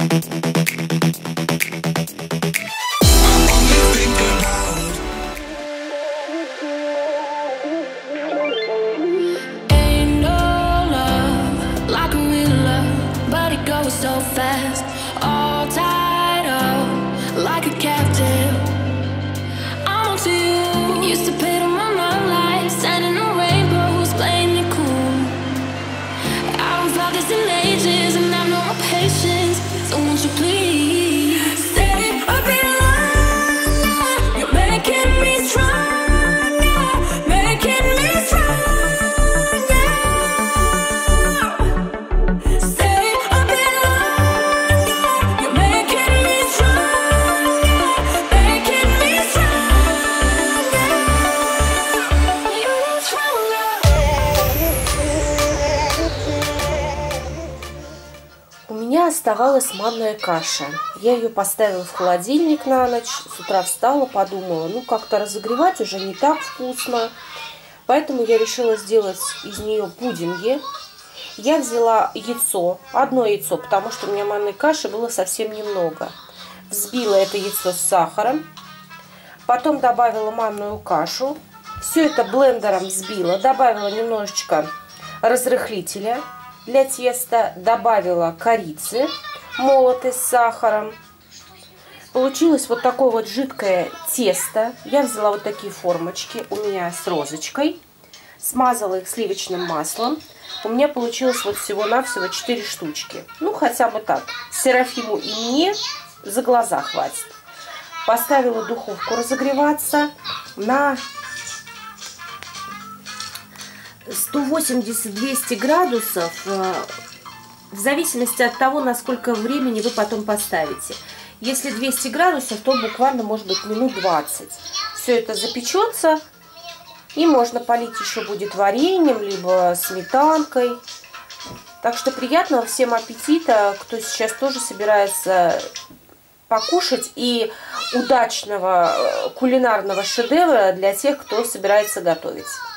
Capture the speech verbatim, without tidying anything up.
So fast, all tied up like a captive. I'm on to you. Used to pay to my own life, standing on rainbows, playing it cool. I haven't felt this in ages, and I've no more patience. So won't you please stay a bit longer? You're making me stronger, making me stronger. У меня оставалась манная каша. Я ее поставила в холодильник на ночь. С утра встала, подумала, ну как-то разогревать уже не так вкусно. Поэтому я решила сделать из нее пудинги. Я взяла яйцо, одно яйцо, потому что у меня манной каши было совсем немного. Взбила это яйцо с сахаром. Потом добавила манную кашу. Все это блендером взбила. Добавила немножечко разрыхлителя для теста, добавила корицы молотой с сахаром. Получилось вот такое вот жидкое тесто. Я взяла вот такие формочки у меня с розочкой, смазала их сливочным маслом. У меня получилось вот всего-навсего четыре штучки. Ну, хотя бы так. Серафиму и мне за глаза хватит. Поставила духовку разогреваться на сто восемьдесят — двести градусов, в зависимости от того, насколько времени вы потом поставите. Если двести градусов, то буквально, может быть, минут двадцать. Все это запечется, и можно полить еще будет вареньем, либо сметанкой. Так что приятного всем аппетита, кто сейчас тоже собирается покушать, и удачного кулинарного шедевра для тех, кто собирается готовить.